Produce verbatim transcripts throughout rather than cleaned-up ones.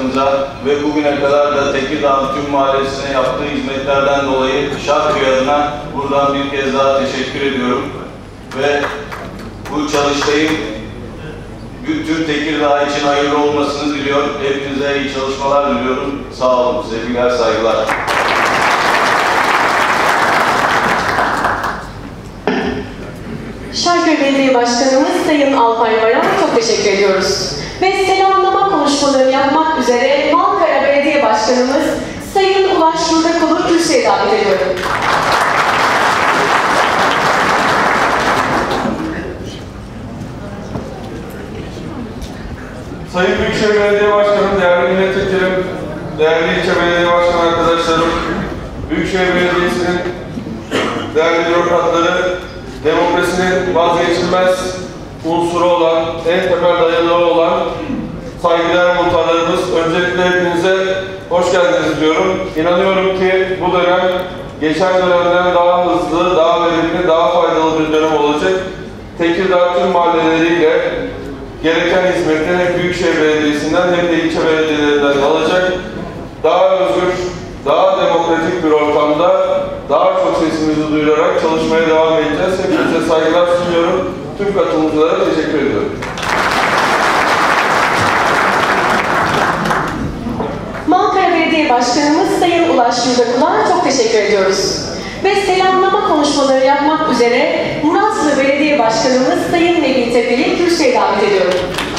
Başkanımıza ve bugüne kadar da Tekirdağ tüm mahallesine yaptığı hizmetlerden dolayı Şarköy adına buradan bir kez daha teşekkür ediyorum. Ve bu çalıştayın bütün Tekirdağ için hayırlı olmasını diliyor. Hepinize iyi çalışmalar diliyorum. Sağ olun. Sevgiler, saygılar. Şarköy Belediye Başkanımız Sayın Alpay Varan'a çok teşekkür ediyoruz. Ve selamlama konuşmaları yapmak üzere Malkara Belediye Başkanımız Sayın Ulaş Yurdakul'u kürsüye davet ediyorum. Sayın Büyükşehir Belediye Başkanım, değerli milletvekilim, değerli ilçe belediye başkanı arkadaşlarım, Büyükşehir Belediyesi'nin değerli bürokratları, demokrasinin vazgeçilmez unsuru olan, en temel dayanağı olan saygıdeğer muhtarlarımız, öncelikle hepinize hoş geldiniz diyorum. İnanıyorum ki bu dönem geçen dönemden daha hızlı, daha verimli, daha faydalı bir dönem olacak. Tekirdağ tüm mahalleleriyle gereken hizmetleri hem Büyükşehir Belediyesi'nden hem de ilçe belediyelerinden alacak. Daha özgür, daha demokratik bir ortamda daha çok sesimizi duyurarak çalışmaya devam edeceğiz. Hepinize saygılar sunuyorum. Tüm katılımcılara teşekkür ediyorum. Malkara Belediye Başkanımız Sayın Ulaş Yurdakul'a çok teşekkür ediyoruz. Ve selamlama konuşmaları yapmak üzere Muratlı Belediye Başkanımız Sayın Nebil Tepeli kürsüye davet ediyorum.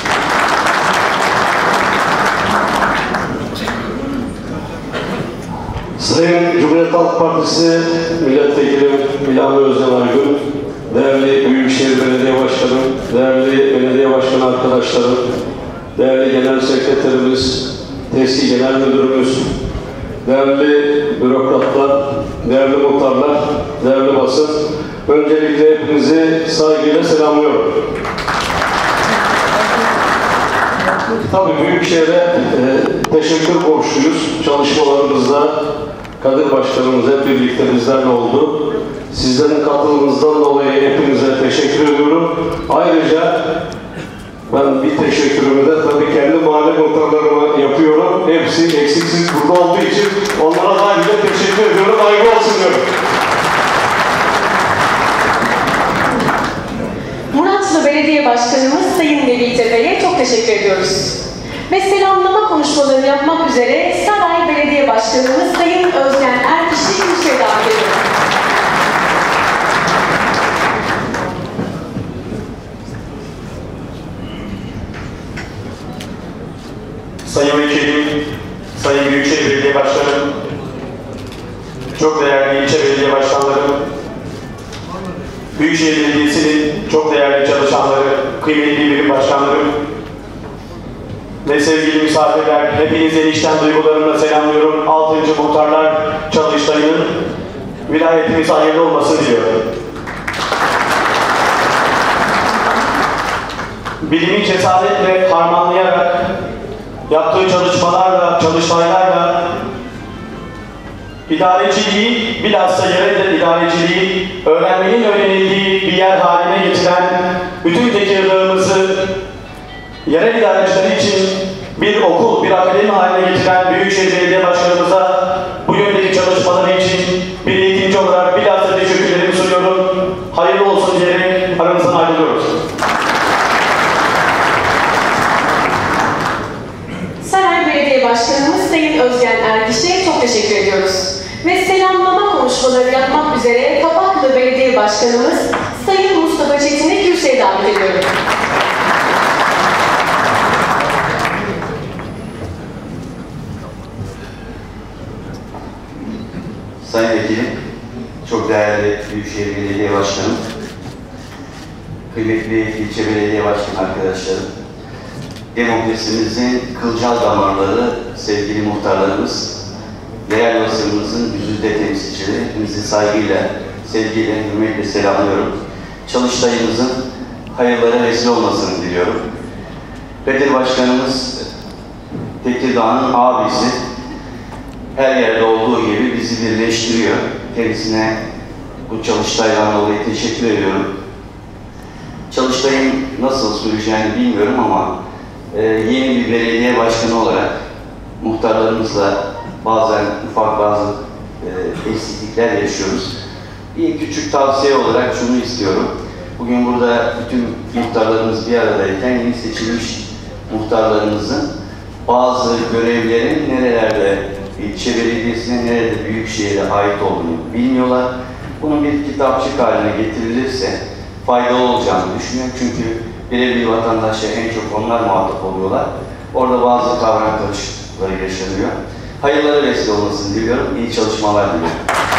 Sayın Cumhuriyet Halk Partisi Milletvekilim İlhami Özden Aygün, değerli Büyükşehir Belediye Başkanım, değerli belediye başkanı arkadaşlarım, değerli genel sekreterimiz, Teski Genel Müdürümüz, değerli bürokratlar, değerli muhtarlar, değerli basın, öncelikle hepinizi saygıyla selamlıyorum. Tabii Büyükşehir'e e, teşekkür borçluyuz. Çalışmalarımızda Kadir Başkanımız hep birlikte bizlerle oldu. Sizlerin katılımınızdan dolayı hepinize teşekkür ediyorum. Ayrıca ben bir teşekkürümü de tabii kendi mahalle muhtarlarıma yapıyorum. Hepsi eksiksiz burada olduğu için onlara da ayrıca teşekkür ediyorum. Hayırlı olsun diyorum. Muratlı Belediye Başkanımız Sayın Nebil Tepe'ye çok teşekkür ediyoruz. Ve selamlama konuşmaları yapmak üzere Saray Belediye Başkanımız Sayın Özgen Erkiş'i kürsüye davet ediyorum. Sayın Vekilim, Sayın Büyükşehir Belediye Başkanım, çok değerli ilçe belediye başkanlarım, Büyükşehir Belediyesi'nin çok değerli çalışanları, kıymetli birim başkanlarım ve sevgili misafirler, hepinize içten duygularımla selamlıyorum. altıncı Muhtarlar Çalıştayı'nın vilayetimiz hayırlı olmasını diliyorum. Bilimi cesaretle harmanlayarak, yaptığı çalışmalarla, çalıştaylarla idareciliği, bilhassa yerel idareciliği, öğrenmenin öğrenildiği bir yer haline getiren bütün Tekirdağ'ımızı yerel idareciler için bir okul, bir akademi haline getiren Büyükşehir Belediye Başkanımıza bu yöndeki çalışmaları için bir eğitimci olarak bilhassa teşekkürlerimi sunuyorum. Hayırlı olsun diyerek aramızdan ayrılıyoruz. Saray Belediye Başkanımız Sayın Özgen Erkiş'e çok teşekkür ediyoruz. Ve selamlama konuşmaları yapmak üzere Kapaklı Belediye Başkanımız Sayın Mustafa Çetin'i kürsüye davet ediyorum. Sayın Vekilim, çok değerli Büyükşehir Belediye Başkanım, kıymetli ilçe belediye başkanı arkadaşlarım, demokrasimizin kılcal damarları, sevgili muhtarlarımız, değerli basınımızın yüzde temsilcileri, hepinizi saygıyla, sevgiyle, hürmetle selamlıyorum. Çalıştayımızın hayırlara vesile olmasını diliyorum. Kadir Başkanımız, Tekirdağ'ın abisi, her yerde olduğu gibi bizi birleştiriyor. Kendisine bu çalıştaydan dolayı teşekkür ediyorum. Çalıştayın nasıl süreceğini bilmiyorum ama e, yeni bir belediye başkanı olarak muhtarlarımızla bazen ufak bazı e, eksiklikler yaşıyoruz. Bir küçük tavsiye olarak şunu istiyorum. Bugün burada bütün muhtarlarımız bir aradayken yeni seçilmiş muhtarlarımızın bazı görevlerin nerelerde, ilçe belediyesine, nerede büyükşehire ait olduğunu bilmiyorlar. Bunun bir kitapçık haline getirilirse faydalı olacağını düşünüyorum. Çünkü birebir vatandaşa en çok onlar muhatap oluyorlar. Orada bazı kavram karışıklıkları yaşanıyor. Hayırlara vesile olmasını diliyorum. İyi çalışmalar diliyorum.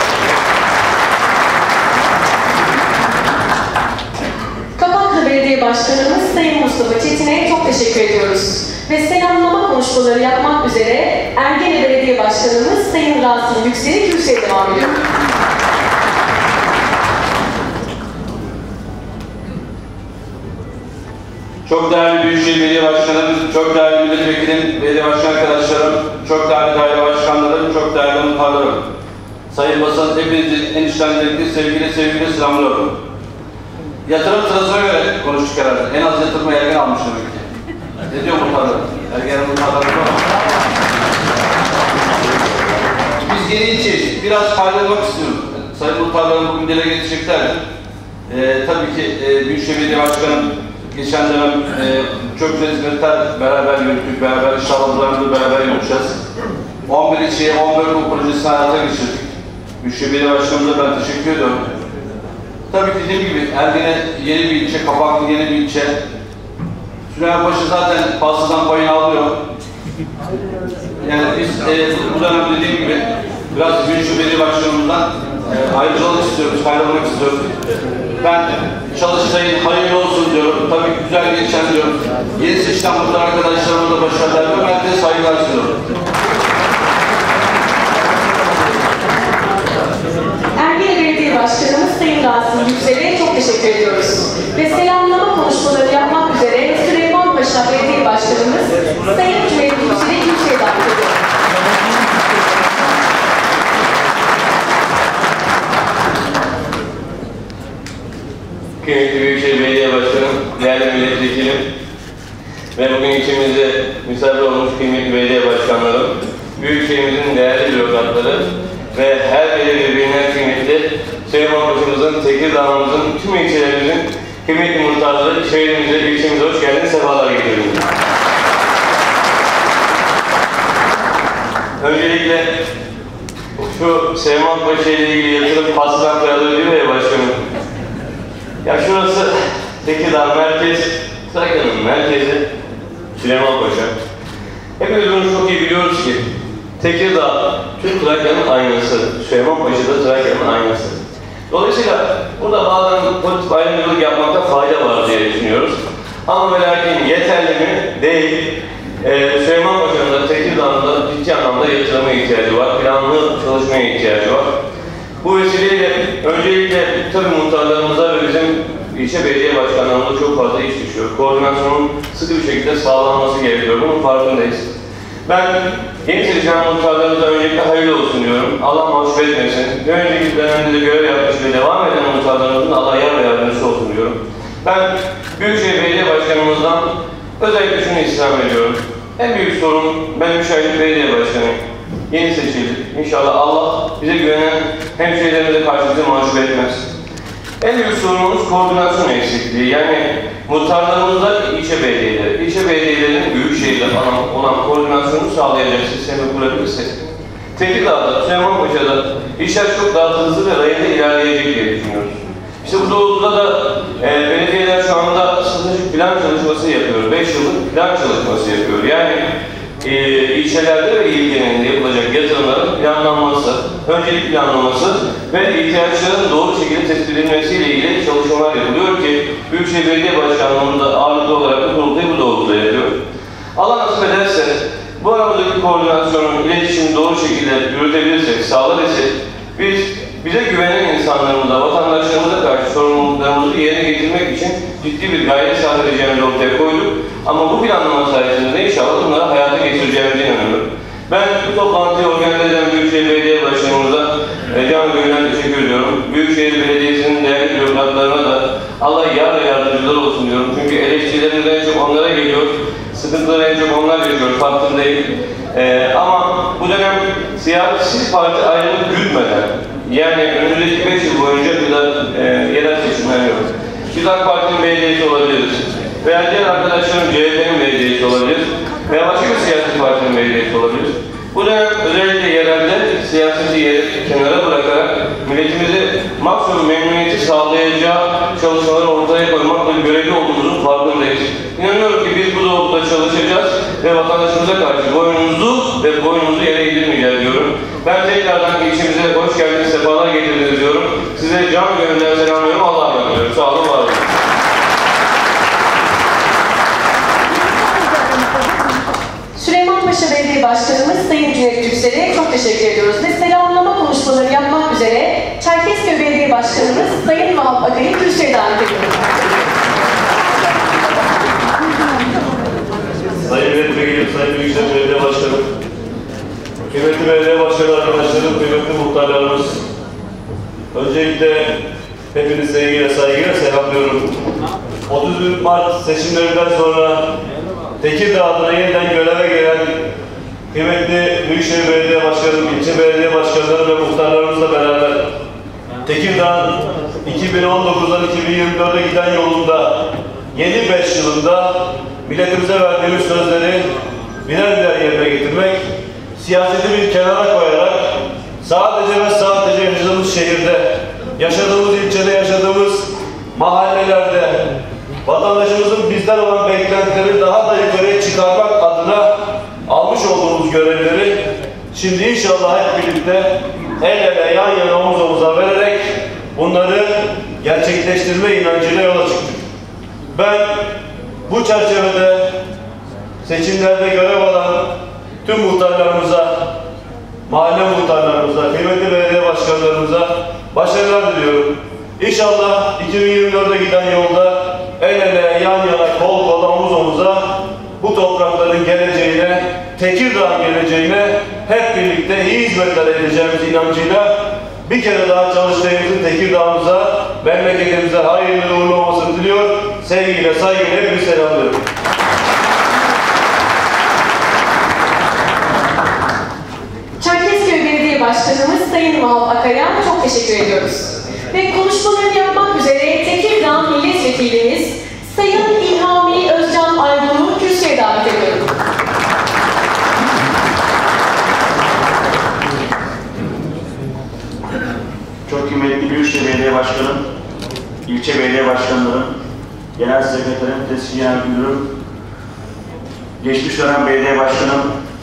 Kapaklı Belediye Başkanımız Sayın Mustafa Çetin'e çok teşekkür ediyoruz. Ve selamlama konuşmaları yapmak üzere Ergene Belediye Başkanımız Sayın Rasim Yüksel'i kürsüye devam ediyor. Çok değerli Büyükşehir Belediye Başkanım, çok değerli Milletvekilim, Belediye Başkan arkadaşlarım, çok değerli daire başkanlarım, çok değerli muhtarlarım. Sayın basın, hepinizi en içtenlikle sevgiyle sevgiyle selamlıyorum. Yatırım sırasına göre konuştuk herhalde. En az yatırımı ergen almış demek ki. Ne diyor muhtarlarım? Ergen muhtarlarım var. Biz yeni ilçeyiz. Biraz paylaşmak istiyoruz. Sayın muhtarlarım bugün dile getireceklerdi. Ee, tabii ki e, Büyükşehir Belediye Başkanım geçen dönem e, çok güzel hizmetler beraber yürüttük, beraber inşallahlarımızı beraber yürüteceğiz. on bir ilçeye on dört bu projesini hayata geçirdik. Büyükşehir Belediye Başkanımıza ben teşekkür ediyorum. Tabii ki dediğim gibi Ergene yeni bir ilçe, Kapaklı yeni bir ilçe. Süleymanpaşa zaten pastadan payını alıyor. Yani biz e, bu dönem dediğim gibi biraz Büyükşehir Belediye Başkanımızdan e, ayrıcalık istiyoruz, faydalanmak istiyoruz. Ben Çalıştay'ın hayırlı olsun diyorum. Tabii güzel geçen diyorum. Yeni seçilen muhtar arkadaşlarıma da başarılar diliyorum. Ben de saygılar sunuyorum. Ergene Belediye Başkanımız Sayın Rasim Yüksel'e çok teşekkür ediyoruz. Ve selamlama konuşmaları yapmak üzere Süleymanpaşa Belediye Başkanımız Sayın Cüneyt Yüksel'i kürsüye davet ediyoruz. Kıymetli Büyükşehir Belediye Başkanım, değerli milletvekilim ve bugün içimizde misafir olmuş kıymetli belediye başkanlarım, Büyükşehirimizin değerli bürokratları ve her biri birbirinden kıymetli Süleymanpaşa'mızın, Tekirdağ'ımızın, tüm ilçelerimizin kıymetli muhtarları, şehrimize, ilçemize hoş geldiniz, sefalar getirdiniz. Öncelikle şu Süleymanpaşa ile ilgili yatırım paslan kralı diyor ya başkanım. Ya şurası Tekirdağ merkez, Trakya'nın merkezi Süleymanpaşa. Hepimiz bunu çok iyi biliyoruz ki Tekirdağ tüm Trakya'nın aynası, Süleymanpaşa da Trakya'nın aynası. Dolayısıyla burada bazen politik ayrımcılık yapmakta fayda var diye düşünüyoruz. Ama ve lakin yeterli mi? Değil. Ee, Süleymanpaşa'nın da Tekirdağ'ın da ciddi anlamda yatırıma ihtiyacı var, planlı çalışmaya ihtiyacı var. Bu vesileyle öncelikle tabii muhtarlarımıza ve bizim ilçe belediye başkanlarımıza çok fazla iş düşüyor. Koordinasyonun sıkı bir şekilde sağlanması gerekiyor. Bunun farkındayız. Ben yeni seçilen muhtarlarımıza öncelikle hayırlı olsun diyorum. Allah mahcup etmesin. Bir önceki dönemde de görev yapmış ve devam eden muhtarlarımızın Allah yar ve yardımcısı olsun diyorum. Ben Büyükşehir Belediye Başkanımızdan özellikle şunu istirham ediyorum. En büyük sorun, ben üç aylık belediye başkanıyım. Yeni seçildik. İnşallah Allah bize güvenen hemşehrilerimize karşı bizi mahcup etmez. En büyük sorunumuz koordinasyon eksikliği. Yani muhtarlarımızla ilçe belediyeleri, ilçe belediyelerinin büyük şehirler olan koordinasyonu sağlayacak sistemi kurabilirsek, Tekirdağ'da, Süleymanpaşa'da işler çok daha hızlı ve rayında ilerleyecek diye düşünüyoruz. İşte bu doğrultuda da e, belediyeler şu anda stratejik plan çalışması yapıyor. beş yıllık plan çalışması yapıyor. Yani e, ilçelerde ve il genelinde yapılacak yatırımların planlanması, öncelik planlaması ve ihtiyaçların doğru şekilde tespit edilmesiyle ilgili çalışmalar yapılıyor ki Büyükşehir Belediye Başkanlığı'nda ağırlıklı olarak da kurultayı bu doğrultuda yapıyor. Allah nasip ederse bu aramızdaki koordinasyonun, iletişimi doğru şekilde yürütebilirsek, sağlarsak biz bize güvenen insanlarımıza, vatandaşlarımıza karşı sorumluluklarımızı yerine getirmek için ciddi bir gayret sarf edeceğimizi ortaya koyduk. Ama bu planlama sayesinde inşallah bunları hayata geçireceğimize inanıyorum. Ben bu toplantıyı organize eden Büyükşehir Belediye Başkanımıza e, can gönülden teşekkür ediyorum. Büyükşehir Belediyesi'nin değerli bürokratlarına da Allah yar ve yardımcılar olsun diyorum. Çünkü eleştirilerimiz en çok onlara geliyor. Sıkıntıları en çok onlar yaşıyor, farkındayım. Ee, ama bu dönem siyasi parti ayrılık gütmeden, yani önümüzdeki beş yıl boyunca kadar e, yerel seçimler yok. Biz AK Parti'nin belediyesi olabiliriz. Veya diğer arkadaşlarım C H P'nin belediyesi olabilir. Veya başka bir siyasi partinin belediyesi olabilir. Bu dönem özellikle yerelde siyaseti yeri kenara bırakarak milletimizi maksimum memnuniyeti sağlayacağı çalışmaları ortaya koymakla görevli olduğumuzun farkındayız. İnanıyorum ki biz bu doğrultuda çalışacağız ve vatandaşımıza karşı boynumuzu ve boynumuzu yere eğdirmeyeceğiz diyorum. Ben tekrardan ilçemize hoş geldiniz, sefalar getirdiniz diyorum. Size can gönülden selamlıyorum, Allah'a emanet ediyorum. Sağ olun, var olun. Süleymanpaşa Belediye Başkanımız Sayın Cüneyt Yüksel'e çok teşekkür ediyoruz ve selamlama konuşmaları yapmak üzere Çerkezköy Belediye Başkanımız Sayın Vahap Akay'ı kürsüye davet ediyoruz. Sayın Milletvekili, Sayın Büyükşehir Belediye Başkanı, kıymetli belediye başkanı arkadaşlarım, kıymetli muhtarlarımız, öncelikle hepinizi sevgiyle, saygıyla selamlıyorum. otuz bir Mart seçimlerinden sonra Tekirdağ adına yeniden göreve gelen kıymetli Büyükşehir Belediye Başkanı, ilçe belediye başkanları ve muhtarlarımızla beraber Tekirdağ iki bin on dokuzdan iki bin yirmi dört'e giden yolunda yeni beş yılında milletimize verdiğimiz sözleri birer birer yerine getirmek, siyaseti bir kenara koyarak sadece ve sadece yaşadığımız şehirde, yaşadığımız ilçede, yaşadığımız mahallelerde vatandaşımızın bizden olan beklentileri daha da yukarıya çıkarmak adına almış olduğumuz görevleri şimdi inşallah hep birlikte el ele, yan yana, omuz omuza vererek bunları gerçekleştirme inancıyla yola çıktık. Ben bu çerçevede seçimlerde görev alan tüm muhtarlarımıza, mahalle muhtarlarımıza, kıymetli belediye başkanlarımıza başarılar diliyorum. İnşallah iki bin yirmi dört'e giden yolda el ele, yan yana, kol kola, omuz omuza bu toprakların geleceğine, Tekirdağ'ın geleceğine hep birlikte iyi hizmetler edeceğimiz inancıyla bir kere daha çalıştığımızın Tekirdağ'ımıza, memleketimize hayırlı uğurlu olmasını diliyor. Sevgiyle, saygıyla hepinizi selamlıyorum. Çerkezköy Belediye Başkanımız Sayın Vahap Akay'a çok teşekkür ediyoruz. Ve konuşmalarını yapmak üzere Tekirdağ Milletvekilimiz Sayın İlhami Özcan Aygun'u kürsüye davet ediyorum. Çok kıymetli Büyükşehir Belediye Başkanım, ilçe belediye başkanlarım, genel sekreterim, tescil genel müdürüm, geçmiş dönem belediye başkanım,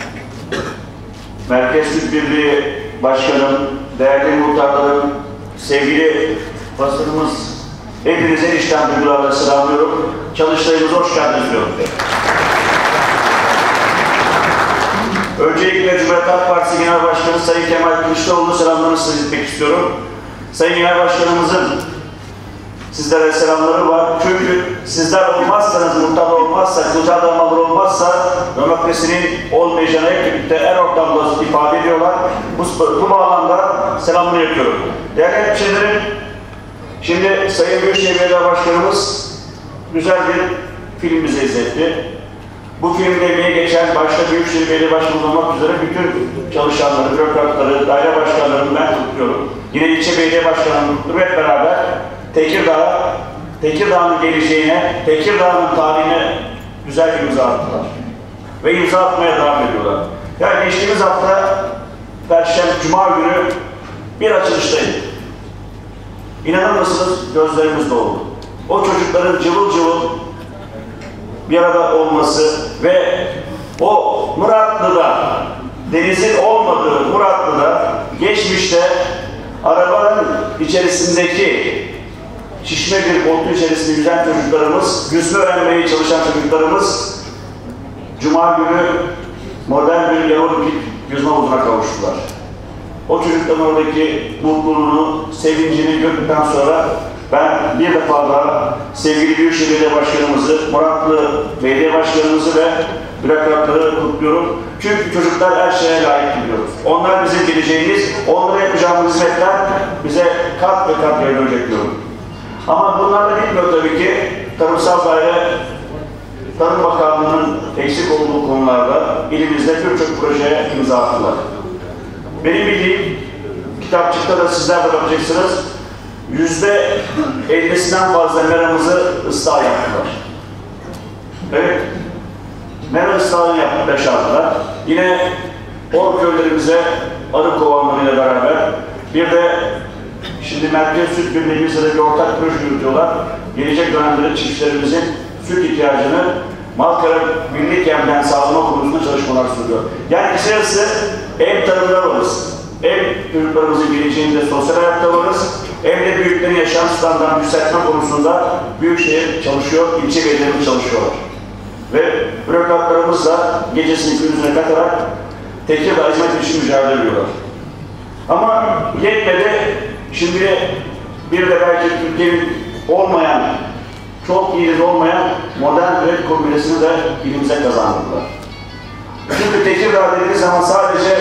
Merkez Süt Birliği Başkanım, değerli muhtarlarım, sevgili basınımız, hepinize içten duygularla selamlıyorum. Çalıştayımıza hoş geldiniz diyorum. Öncelikle Cumhuriyet Halk Partisi Genel Başkanı Sayın Kemal Kılıçdaroğlu'nun selamlarını size iletmek istiyorum. Sayın Genel Başkanımızın sizlere selamları var. Çünkü sizler olmazsanız, muhtar olmazsa, kucağı damalar olmazsa demokrasinin olmayacağını hep birlikte her ortamda ifade ediyorlar. Bu, bu bağlamda selamını yapıyorum. Değerli hemşehrilerim, şimdi Sayın Büyükşehir Belediye Başkanımız güzel bir film bize izletti. Bu filmde emeği geçen başta Büyükşehir Belediye Başkanı olmak üzere bütün çalışanları, bürokratları, daire başkanlarını ben kutluyorum. Yine ilçe belediye başkanlarını kutluyorum. Hep beraber Tekirdağ, Tekirdağ'ın geleceğine, Tekirdağ'ın tarihine güzel bir imza attılar. Ve imza atmaya devam ediyorlar. Yani geçtiğimiz hafta Perşembe, Cuma günü bir açılıştayım. İnanır mısınız? Gözlerimiz doldu. O çocukların cıvıl cıvıl bir arada olması ve o Muratlı'da, denizin olmadığı Muratlı'da geçmişte arabanın içerisindeki şişme bir koltuğun içerisinde yüzen çocuklarımız, yüzme öğrenmeye çalışan çocuklarımız Cuma günü modern bir olimpik yüzme havuzuna kavuştular. O çocukların oradaki mutluluğunu, sevincini gördükten sonra ben bir defa daha sevgili Büyükşehir Belediye Başkanımızı, Muratlı Belediye Başkanımızı ve bürokratları kutluyorum. Çünkü çocuklar her şeye layık biliyoruz. Onlar bizim geleceğimiz, onlara yapacağımız hizmetler bize kat ve kat geri dönecek diyorum. Ama bunlarla bitmiyor tabii ki. Tarımsal daire, Tarım Bakanlığı'nın eksik olduğu konularda ilimizde birçok projeye imza attılar. Benim bildiğim, kitapçıkta da sizler de bakacaksınız, yüzde ellisinden fazla meramızı ıslah yaptılar. Evet, mera ıslahını yapıp başardılar. Yine o köylerimize arı kovanlarıyla beraber bir de şimdi Merkez Süt Birliğimizle de bir ortak proje yürütüyorlar. Gelecek dönemde çiftçilerimizin süt ihtiyacını Malkara Birlik Yem'den sağlama konusunda çalışmalar sürüyor. Yani kısacası hem tarımda varız, hem çocuklarımızın geleceğinde sosyal hayatta varız, hem de büyüklerin yaşam standartını yükseltme konusunda Büyükşehir çalışıyor, ilçe belediyelerimiz çalışıyorlar. Ve bürokratlarımız da gecesini gündüzüne katarak Tekirdağ hizmet için mücadele ediyorlar. Ama yetmedi, şimdi bir de belki Türkiye'nin olmayan, çok iyi de olmayan modern üretim kombünesini de ilimize kazandırdılar. Çünkü Tekirdağ dediğiniz zaman sadece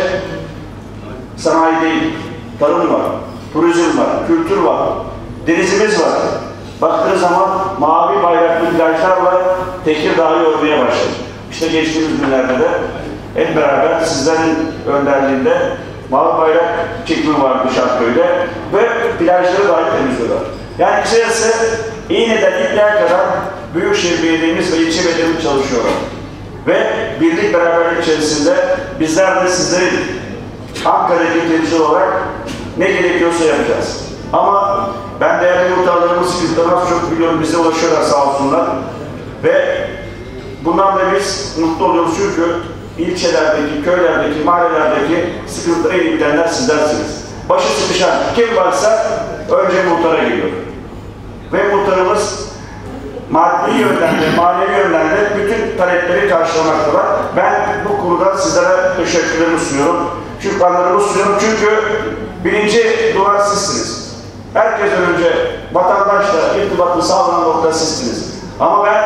sanayi değil, tarım var, turizm var, kültür var, denizimiz var. Baktığınız zaman mavi bayraklı plajlarla Tekirdağ'ı örmeye başladı. İşte geçtiğimiz günlerde de hep beraber sizlerin önderliğinde mavi bayrak çekimi vardı Şarköy'de ve plajları dahi temizliyorlar. Yani kısacası İğne'den İplik'e kadar Büyükşehir Belediye'miz ve ilçe belediye'miz çalışıyorlar. Ve birlik beraberlik içerisinde bizler de sizlerin Ankara'daki temsil olarak ne gerekiyorsa yapacağız. Ama ben değerli muhtarlarımız sıkıntılarını çok biliyorum, bize ulaşıyorlar sağ olsunlar. Ve bundan da biz mutlu oluyoruz çünkü ilçelerdeki, köylerdeki, mahallelerdeki sıkıntıları en iyi bilenler sizlersiniz. Başı sıkışan kim varsa önce muhtara geliyor. Ve muhtarımız maddi yönden de, manevi yönden de bütün talepleri karşılamaktalar. Ben bu konuda sizlere teşekkürlerimi sunuyorum. Şükranlarımı sunuyorum çünkü birinci duvar sizsiniz. Herkesten önce vatandaşla irtibatlı sağlanan nokta sizsiniz. Ama ben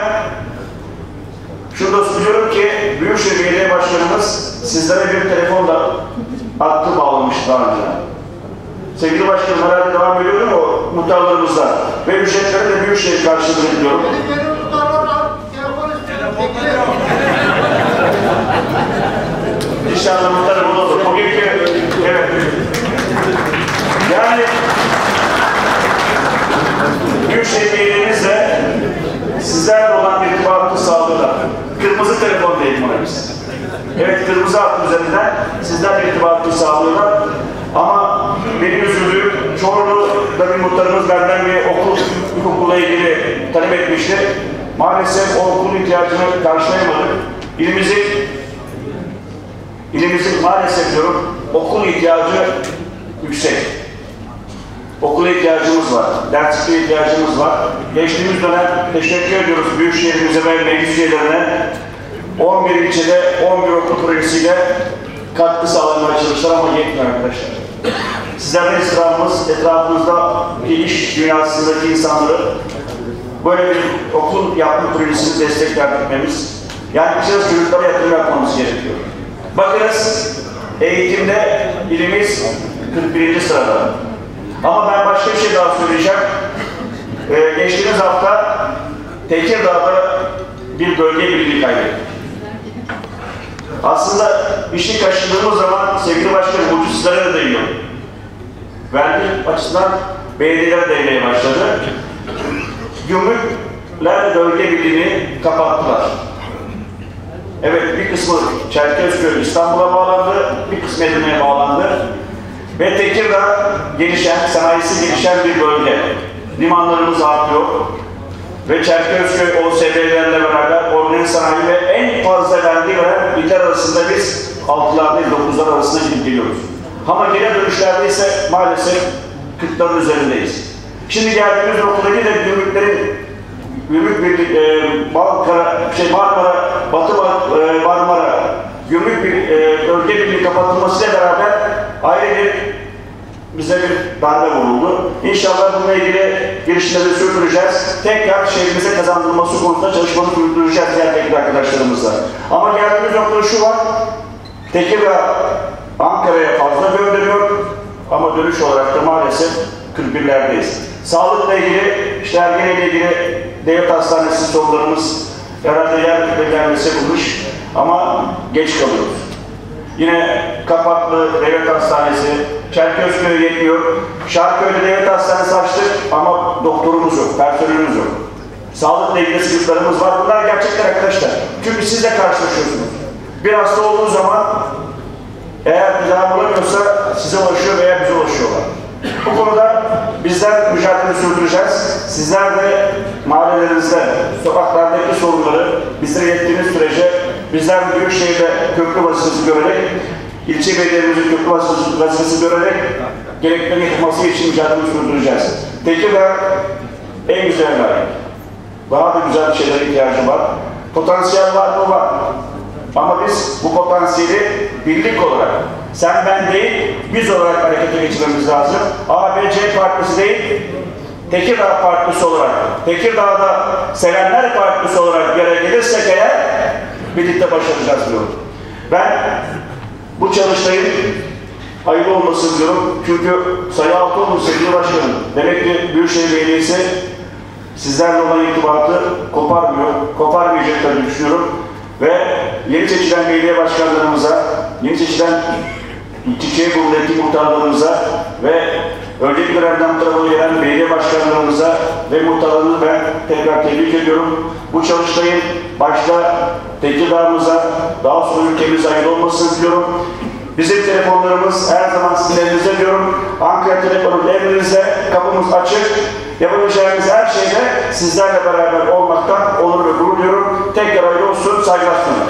şunu da söylüyorum ki Büyükşehir Belediye Başkanımız sizlere bir telefonla hattı bağlamıştı daha önce. Sevgili Başkanım, herhalde devam ediyorum o muhtarlarımızla ve ücretleri de Büyükşehir karşılığını ediyorum. İnşallah muhtarım olur. Bugünkü, evet. Yani Büyükşehir Belediye'mizle sizlerle olan irtibatı sağlıyorlar. Kırmızı telefon değil buna biz. Evet, kırmızı hattı üzerinden sizlerle irtibatı sağlıyorlar. Ama benim üzüldüğüm Çorlu'da bir muhtarımız benden bir okul, okulla ilgili talep etmişti. Maalesef o okulun ihtiyacını karşılayamadık. İlimizin, ilimizin maalesef diyorum, okul ihtiyacı yüksek. Okula ihtiyacımız var, derslikle ihtiyacımız var. Geçtiğimiz dönem teşekkür ediyoruz Büyükşehir'imize ve meclis üyelerine. on bir ilçede on bir okul projesiyle katkı sağlamaya çalıştılar ama yetmiyor arkadaşlar. Sizlerden istirhamımız etrafımızdaki iş dünyasındaki insanları böyle bir okul yapma projesini desteklememiz, yani biz çocuklara yatırım yapmamız gerekiyor. Bakınız, eğitimde ilimiz kırk birinci sırada. Ama ben başka bir şey daha söyleyeceğim. Ee, geçtiğimiz hafta Tekirdağ'da bir bölge birliği kaybettik. Aslında işi kaçırdığımız zaman sevgili başkanım, bu sizlere de değiyor. Vergi açısından belediyelere değmeye başladı. Gümrükler bölge birliğini kapattılar. Evet, bir kısmı Çerkezköy İstanbul'a bağlandı, bir kısmı Edirne'ye bağlandı. Ve Tekirdağ gelişen, sanayisi gelişen bir bölge. Limanlarımız artıyor. Ve Çerkezköy O S B'lerle beraber organize sanayi ve en fazla vergi veren iller arasında biz altılardayız, dokuzlar arasında gidip geliyoruz. Ama geri dönüşlerde ise maalesef kırkların üzerindeyiz. Şimdi geldiğimiz noktadaki de gümrüklerin Gümrük Birlik, e, Marmara, şey Marmara, Batı e, Marmara Gümrük bir e, bölge birliği kapatılmasıyla beraber ayrı bir bize bir darbe vuruldu. İnşallah bununla ilgili girişimleri sürdüreceğiz. Tekrar şehrimize kazandırılması konusunda çalışmaları sürdüreceğiz diğer teknik arkadaşlarımızla. Ama geldiğimiz noktada şu var, Tekirdağ Ankara'ya fazla gönderiyor ama dönüş olarak da maalesef kırk birlerdeyiz. Sağlıkla ilgili, işte Ergene ile ilgili devlet hastanesi sorularımız herhalde yer belirlenmesi bulmuş ama geç kalıyoruz. Yine Kapaklı Devlet Hastanesi, Çerkezköy yetmiyor. Şarköy'de devlet hastanesi açtık ama doktorumuz yok, personelimiz yok. Sağlıkla ilgili sıkıntılarımız var. Bunlar gerçekler arkadaşlar. Çünkü siz de karşılaşıyorsunuz. Bir hasta olduğu zaman eğer tedavi olamıyorsa size ulaşıyor veya bize ulaşıyorlar. Bu konuda bizler mücadele sürdüreceğiz. Sizler de mahallelerinizde, sokaklardaki sorunları bizlere ilettiğiniz sürece bizler de Büyükşehir'de köprü vazifesi görerek, ilçe belediyemizin köprü vazifesi görerek gereklerini yapılması için mücadele sürdüreceğiz. Tekirdağ en güzel layık. Daha da güzel bir şeylere ihtiyacı var. Potansiyel var mı? Var. Ama biz bu potansiyeli birlik olarak, sen ben değil, biz olarak harekete geçirmemiz lazım. A, B, C partisi değil, Tekirdağ partisi olarak, Tekirdağ'da Sevenler Partisi olarak bir araya gelirsek eğer, birlikte başaracağız diyorum. Ben bu çalıştayın hayırlı olmasını diyorum. Çünkü sayı altı olmuş sevgili başkanım. Demek ki Büyükşehir Belediyesi sizlerle olan irtibatı koparmıyor, koparmayacaklarını düşünüyorum. Ve yeni seçilen belediye başkanlarımıza, yeni seçilen Türkiye Cumhuriyeti muhtarlarımıza ve önceki dönemden bu tarafa gelen belediye başkanlarımıza ve muhtarlarını ben tekrar tebrik ediyorum. Bu çalıştayın başta Tekirdağ'ımıza, daha sonra ülkemize hayırlı olmasını diliyorum. Bizim telefonlarımız her zaman sizin elinizde diyorum. Ankara telefonun emrinizde, kapımız açık. Yapabileceğimiz her şeyde sizlerle beraber olmaktan onur ve gurur duyuyorum. Tekrar hayırlı olsun, saygılar sunuyorum.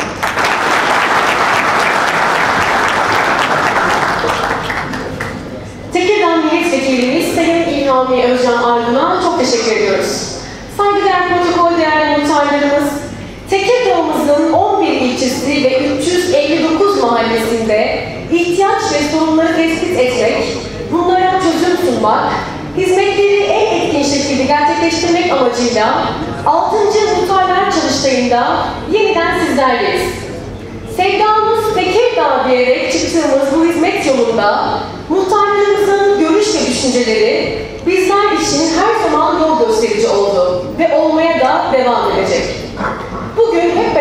Tekirdağ Milletvekilimiz Sayın İlhami Özcan Argun'a çok teşekkür ediyoruz. Saygıdeğer protokol değerli muhtarlarımız, Tekirdağ'ımızın on bir ilçesi ve üç yüz elli dokuz mahallesinde ihtiyaç ve sorunları tespit etmek, bunlara çözüm sunmak, hizmetleri en etkin şekilde gerçekleştirmek amacıyla altıncı Muhtarlar Çalıştayı'nda yeniden sizlerleyiz. Sevdamız Tekirdağ diyerek çıktığımız bu hizmet yolunda muhtarlarımızın görüş ve düşünceleri bizler için her zaman yol gösterici oldu ve olmaya da devam edecek. Bugün hep